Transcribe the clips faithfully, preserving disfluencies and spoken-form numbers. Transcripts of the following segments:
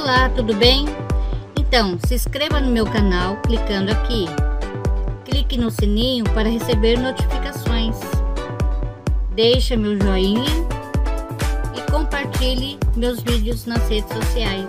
Olá, tudo bem? Então, se inscreva no meu canal clicando aqui. Clique no sininho para receber notificações. Deixe meu joinha e compartilhe meus vídeos nas redes sociais.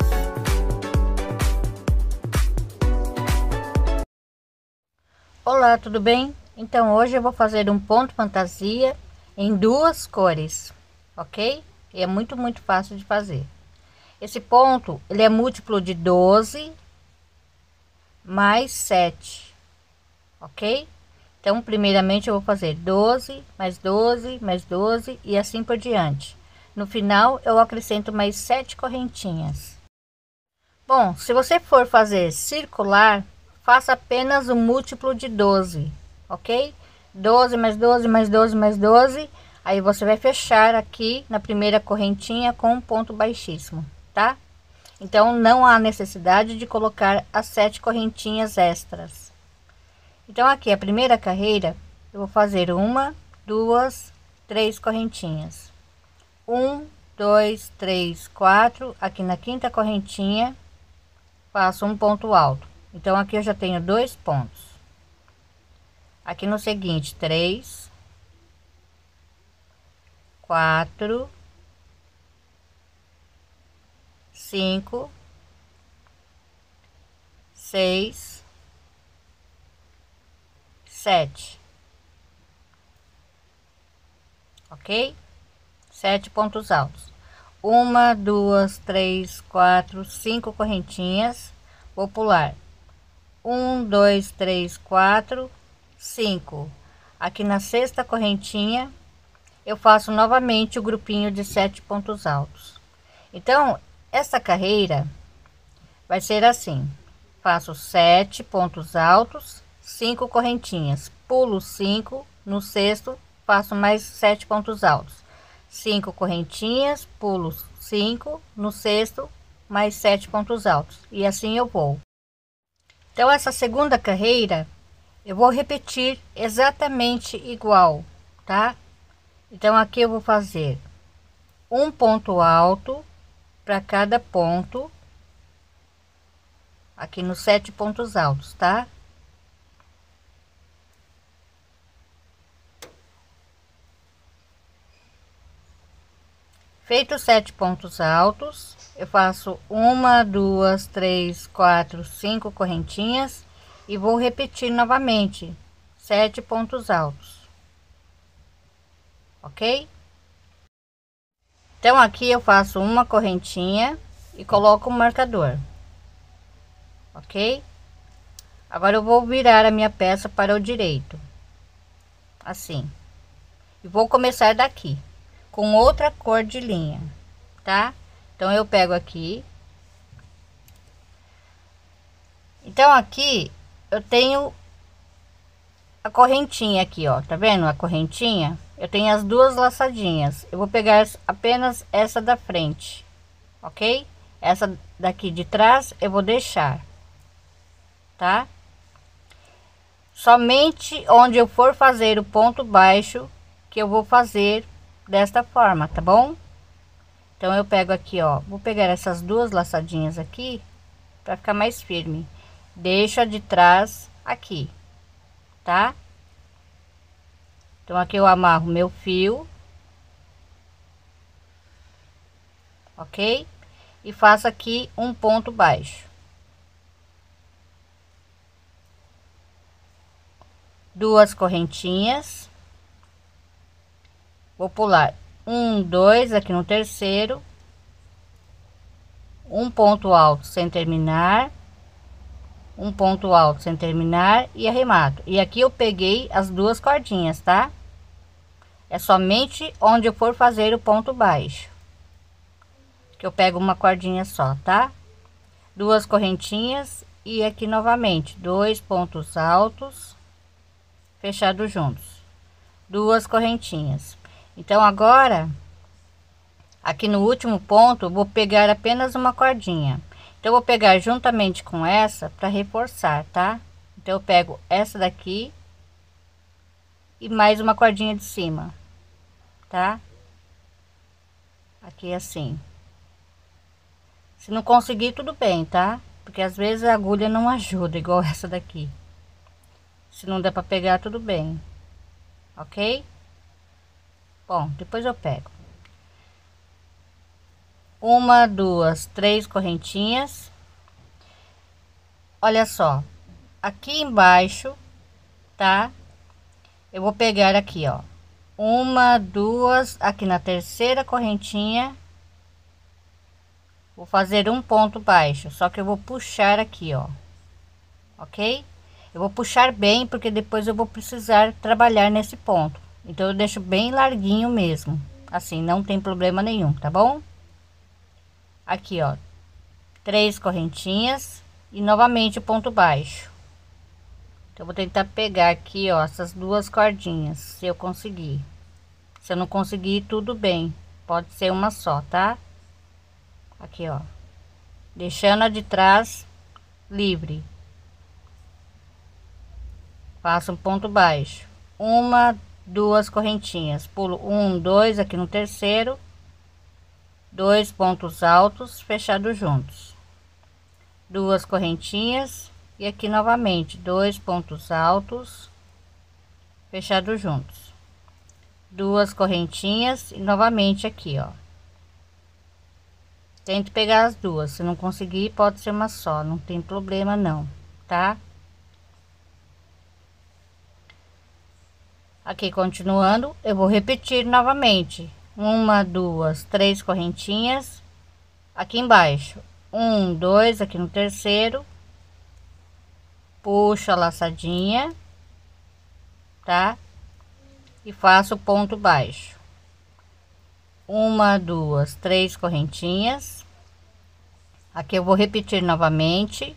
Olá, tudo bem? Então, hoje eu vou fazer um ponto fantasia em duas cores, ok? E é muito, muito fácil de fazer. Esse ponto, ele é múltiplo de doze mais sete, ok? Então, primeiramente eu vou fazer doze, mais doze, mais doze e assim por diante. No final, eu acrescento mais sete correntinhas. Bom, se você for fazer circular, faça apenas o múltiplo de doze, ok? doze mais doze mais doze mais doze, aí você vai fechar aqui na primeira correntinha com um ponto baixíssimo, tá? Então não há necessidade de colocar as sete correntinhas extras. Então aqui a primeira carreira eu vou fazer uma, duas, três correntinhas, um, dois, três, quatro. Aqui na quinta correntinha faço um ponto alto. Então aqui eu já tenho dois pontos. Aqui no seguinte, três, quatro, cinco, seis, sete, ok? Sete pontos altos. Uma, duas, três, quatro, cinco correntinhas. Vou pular um, dois, três, quatro, cinco. Aqui na sexta correntinha eu faço novamente o grupinho de sete pontos altos. Então essa carreira vai ser assim: faço sete pontos altos, cinco correntinhas, pulo cinco, no sexto faço mais sete pontos altos, cinco correntinhas, pulo cinco, no sexto mais sete pontos altos, e assim eu vou. Então essa segunda carreira eu vou repetir exatamente igual, tá? Então aqui eu vou fazer um ponto alto para cada ponto aqui nos sete pontos altos, tá? Feito sete pontos altos, eu faço uma, duas, três, quatro, cinco correntinhas e vou repetir novamente sete pontos altos, ok? Então aqui eu faço uma correntinha e coloco o marcador, ok? Agora eu vou virar a minha peça para o direito, assim, e vou começar daqui com outra cor de linha, tá? Então eu pego aqui. Então aqui eu tenho a correntinha aqui, ó, tá vendo a correntinha? Eu tenho as duas laçadinhas. Eu vou pegar apenas essa da frente, ok? Essa daqui de trás eu vou deixar, tá? Somente onde eu for fazer o ponto baixo que eu vou fazer desta forma, tá bom? Então eu pego aqui, ó, vou pegar essas duas laçadinhas aqui para ficar mais firme, deixo a de trás aqui, tá? Então aqui eu amarro meu fio, ok? E faço aqui um ponto baixo, duas correntinhas, vou pular um, dois aqui no terceiro, um ponto alto sem terminar, um ponto alto sem terminar e arremato. E aqui eu peguei as duas cordinhas, tá? É somente onde eu for fazer o ponto baixo que eu pego uma cordinha só, tá? Duas correntinhas e aqui novamente dois pontos altos fechados juntos, duas correntinhas. Então agora aqui no último ponto eu vou pegar apenas uma cordinha. Então eu vou pegar juntamente com essa para reforçar, tá? Então eu pego essa daqui e mais uma cordinha de cima, tá? Aqui assim, Se não conseguir, tudo bem, tá? Porque às vezes a agulha não ajuda, igual essa daqui. Se não der para pegar, tudo bem. Ok? Bom, depois eu pego. Uma, duas, três correntinhas. Olha só. Aqui embaixo, tá? Eu vou pegar aqui, ó. Uma, duas, aqui na terceira correntinha. Vou fazer um ponto baixo, só que eu vou puxar aqui, ó. Ok? Eu vou puxar bem, porque depois eu vou precisar trabalhar nesse ponto. Então eu deixo bem larguinho mesmo, assim, não tem problema nenhum, tá bom? Aqui, ó, três correntinhas e novamente o ponto baixo. Então eu vou tentar pegar aqui, ó, essas duas cordinhas, se eu conseguir. Se eu não conseguir, tudo bem, pode ser uma só, tá? Aqui, ó, deixando a de trás livre. Faço um ponto baixo, uma, duas correntinhas, pulo um, dois aqui no terceiro, dois pontos altos fechados juntos, duas correntinhas e aqui novamente dois pontos altos fechados juntos, duas correntinhas e novamente aqui, ó. Tente pegar as duas, se não conseguir, pode ser uma só, não tem problema não, tá? Aqui continuando, eu vou repetir novamente, uma, duas, três correntinhas aqui embaixo, um, dois aqui no terceiro, puxo a laçadinha, tá? E faço ponto baixo, uma, duas, três correntinhas. Aqui eu vou repetir novamente,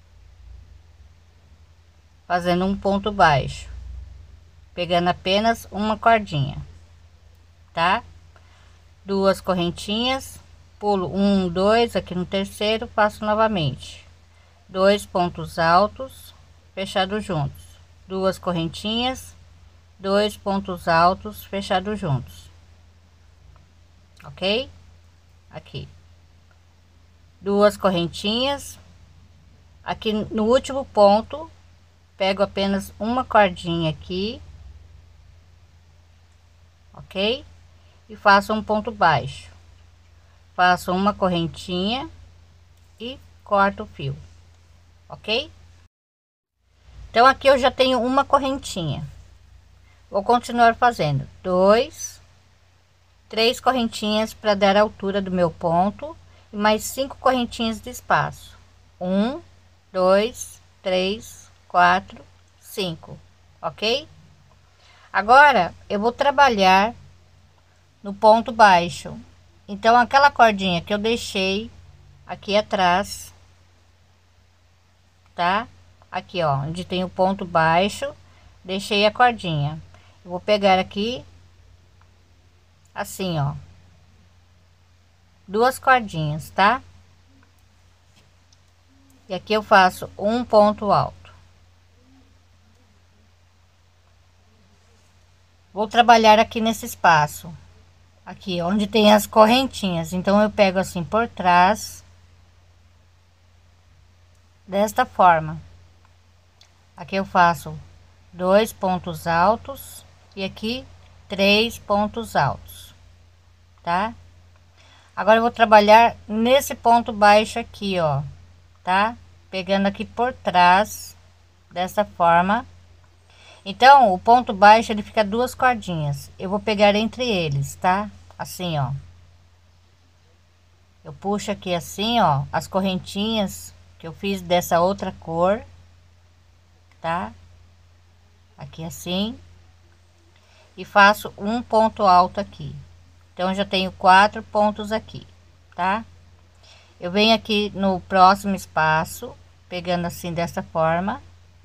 fazendo um ponto baixo, pegando apenas uma cordinha, tá? Duas correntinhas, pulo um, dois aqui no terceiro, faço novamente dois pontos altos fechados juntos, duas correntinhas, dois pontos altos fechados juntos, ok? Aqui duas correntinhas, aqui no último ponto pego apenas uma cordinha aqui, ok? E faço um ponto baixo, faço uma correntinha e corto o fio, ok? Então aqui eu já tenho uma correntinha, vou continuar fazendo dois, três correntinhas para dar a altura do meu ponto e mais cinco correntinhas de espaço, um, dois, três, quatro, cinco, ok? Agora eu vou trabalhar no ponto baixo, então aquela cordinha que eu deixei aqui atrás, tá? Aqui, ó, onde tem o ponto baixo, deixei a cordinha. Eu vou pegar aqui assim, ó, duas cordinhas, tá? E aqui eu faço um ponto alto. Vou trabalhar aqui nesse espaço, aqui onde tem as correntinhas, então eu pego assim por trás, desta forma. Aqui eu faço dois pontos altos e aqui três pontos altos, tá? Agora eu vou trabalhar nesse ponto baixo aqui, ó, tá? Pegando aqui por trás dessa forma. Então o ponto baixo ele fica duas cordinhas, eu vou pegar entre eles, tá? Assim, ó, eu puxo aqui assim, ó, as correntinhas que eu fiz dessa outra cor, tá? Aqui assim, e faço um ponto alto aqui. Então já tenho quatro pontos aqui, tá? Eu venho aqui no próximo espaço, pegando assim dessa forma,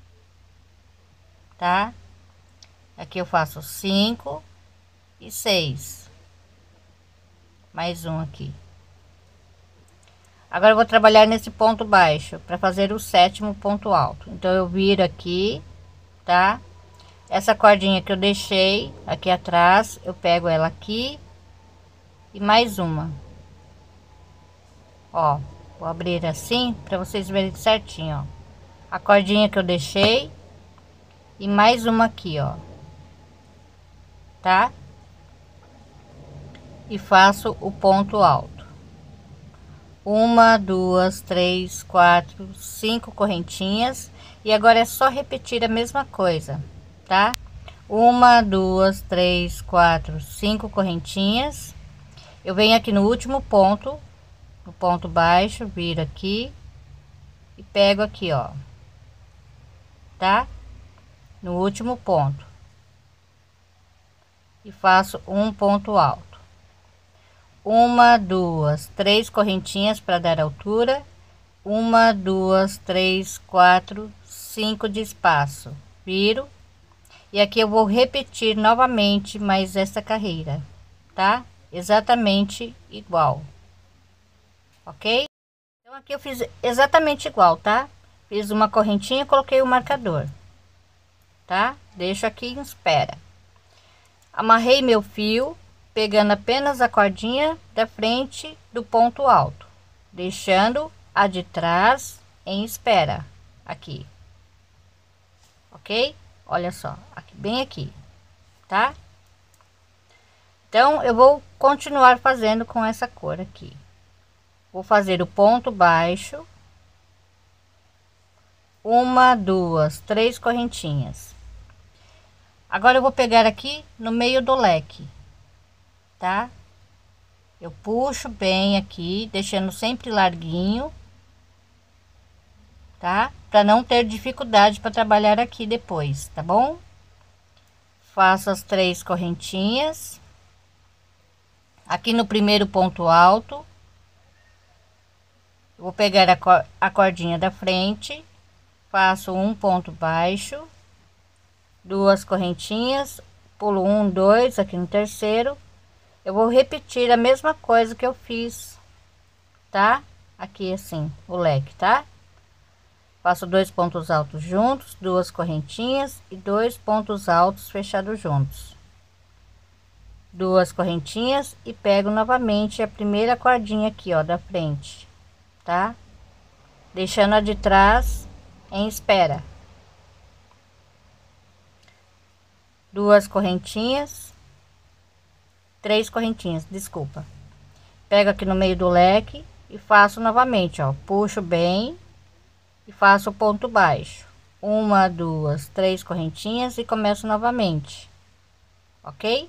tá? Aqui eu faço cinco e seis, mais um aqui. Agora eu vou trabalhar nesse ponto baixo para fazer o sétimo ponto alto. Então eu viro aqui, tá? Essa cordinha que eu deixei aqui atrás, eu pego ela aqui e mais uma, ó, Vou abrir assim para vocês verem certinho, ó. A cordinha que eu deixei e mais uma aqui, ó, tá? E faço o ponto alto. Uma, duas, três, quatro, cinco correntinhas. E agora é só repetir a mesma coisa, tá? Uma, duas, três, quatro, cinco correntinhas. Eu venho aqui no último ponto, no ponto baixo, viro aqui e pego aqui, ó, tá? No último ponto e faço um ponto alto. Uma, duas, três correntinhas para dar altura. Uma, duas, três, quatro, cinco de espaço. Viro e aqui eu vou repetir novamente mais essa carreira, tá? Exatamente igual, ok? Então aqui eu fiz exatamente igual, tá? Fiz uma correntinha, coloquei o marcador, tá? Deixo aqui em espera. Amarrei meu fio, pegando apenas a cordinha da frente do ponto alto, deixando a de trás em espera aqui, ok? Olha só, aqui bem aqui, tá? Então eu vou continuar fazendo com essa cor aqui. Vou fazer o ponto baixo, uma, duas, três correntinhas. Agora eu vou pegar aqui no meio do leque, tá? Eu puxo bem aqui, deixando sempre larguinho, tá? Para não ter dificuldade para trabalhar aqui depois, tá bom? Faço as três correntinhas aqui no primeiro ponto alto. Vou pegar a, cor, a cordinha da frente, faço um ponto baixo, duas correntinhas, pulo um, dois aqui no terceiro. Eu vou repetir a mesma coisa que eu fiz, tá? Aqui assim, o leque, tá? Faço dois pontos altos juntos, duas correntinhas e dois pontos altos fechados juntos, duas correntinhas e pego novamente a primeira cordinha aqui, ó, da frente, tá? Deixando a de trás em espera. Duas correntinhas, três correntinhas, desculpa. Pego aqui no meio do leque e faço novamente, ó, puxo bem e faço o ponto baixo, uma, duas, três correntinhas e começo novamente, ok?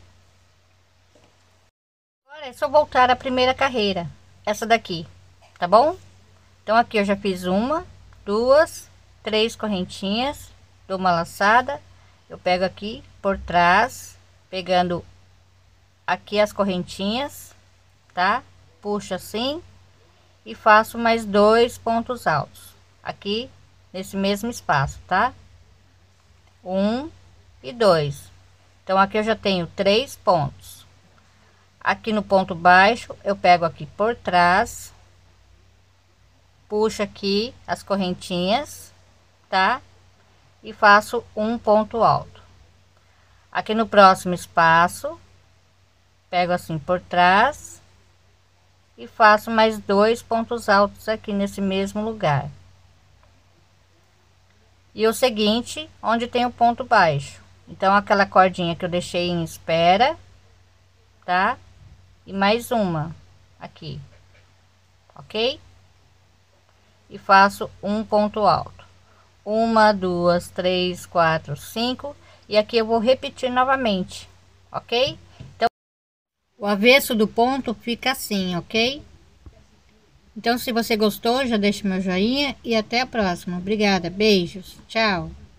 Agora é só voltar à primeira carreira, essa daqui, tá bom? Então aqui eu já fiz uma, duas, três correntinhas, dou uma laçada, eu pego aqui por trás, pegando aqui as correntinhas, tá? Puxo assim e faço mais dois pontos altos aqui nesse mesmo espaço, tá? Um e dois. Então aqui eu já tenho três pontos. Aqui no ponto baixo eu pego aqui por trás, puxo aqui as correntinhas, tá? E faço um ponto alto. Aqui no próximo espaço pego assim por trás e faço mais dois pontos altos aqui nesse mesmo lugar. E o seguinte, onde tem o ponto baixo, então aquela cordinha que eu deixei em espera, tá? E mais uma aqui, ok? E faço um ponto alto, uma, duas, três, quatro, cinco, e aqui eu vou repetir novamente, ok? Então o avesso do ponto fica assim, ok? Então se você gostou, já deixa meu joinha e até a próxima. Obrigada, beijos, tchau.